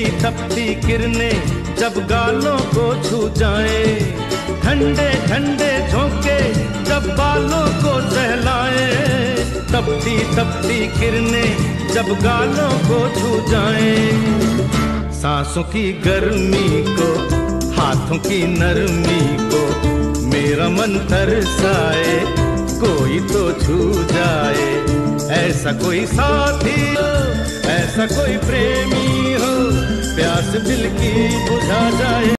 तपती किरणें जब गालों को छू जाए, ठंडे ठंडे झोंके जब बालों को सहलाए, तपती तपती किरणें जब गालों को छू जाए, सांसों की गर्मी को, हाथों की नरमी को मेरा मन तरसाए, कोई तो छू जाए, ऐसा कोई साथी हो, ऐसा कोई प्रेमी हो, प्यास दिल की बुझा जाए।